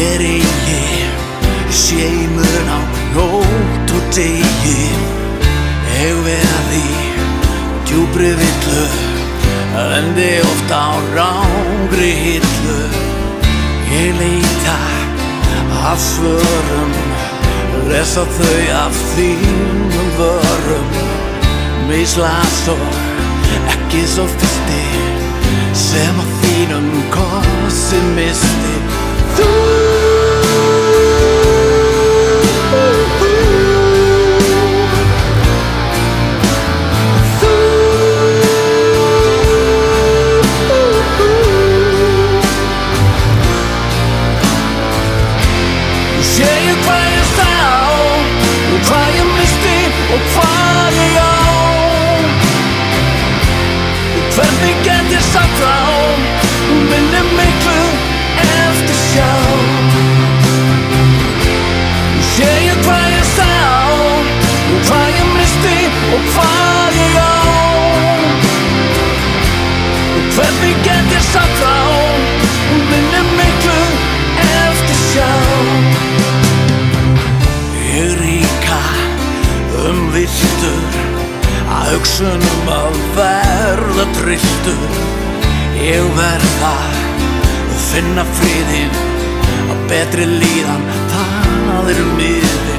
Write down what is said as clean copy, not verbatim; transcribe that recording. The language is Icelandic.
Ég eigi sé í mun á nótt og degi. Ég veð í djúpri villu, lendi oft á rangri hillu. Ég leita að svörum, lesa þau af þínum vörum. Mislas og ekki sá fyrsti sem að þínum kossi misti. Þú segir hvað ég sá og hvað ég misti og hvað ég á. Hvernig get ég sagt frá minni miklu eftirsjá. Segir hvað ég sá og hvað ég misti og hvað ég á. Hvernig get ég sagt frá minni miklu eftirsjá. Ég ríka villtur að hugsunum að verða trylltur. Ég verð að finna friðinn, að betri líðan, það miður.